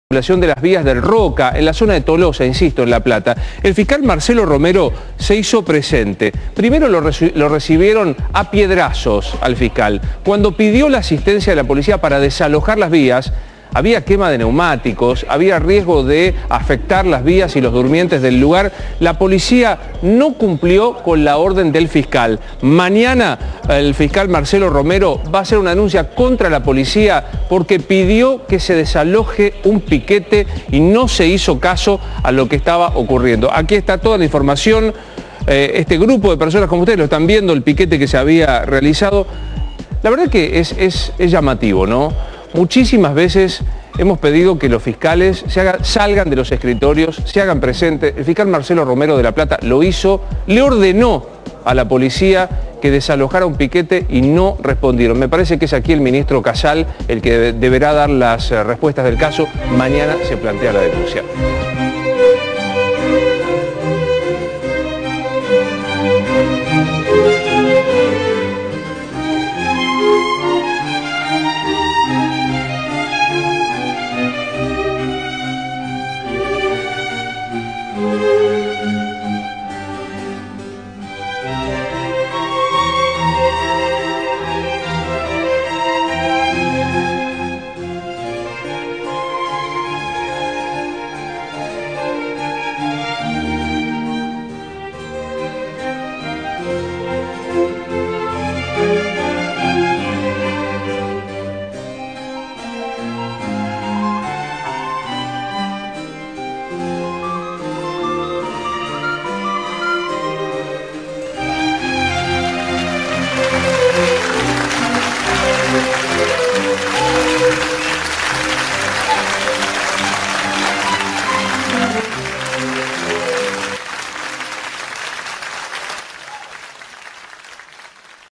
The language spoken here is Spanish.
De las vías del Roca, en la zona de Tolosa, insisto, en La Plata. El fiscal Marcelo Romero se hizo presente. Primero lo recibieron a piedrazos al fiscal. Cuando pidió la asistencia de la policía para desalojar las vías, había quema de neumáticos, había riesgo de afectar las vías y los durmientes del lugar. La policía no cumplió con la orden del fiscal. Mañana el fiscal Marcelo Romero va a hacer una denuncia contra la policía porque pidió que se desaloje un piquete y no se hizo caso a lo que estaba ocurriendo. Aquí está toda la información. Este grupo de personas, como ustedes lo están viendo, el piquete que se había realizado. La verdad que es llamativo, ¿no? Muchísimas veces hemos pedido que los fiscales salgan de los escritorios, se hagan presentes. El fiscal Marcelo Romero de La Plata lo hizo, le ordenó a la policía que desalojara un piquete y no respondieron. Me parece que es aquí el ministro Casal el que deberá dar las respuestas del caso. Mañana se plantea la denuncia.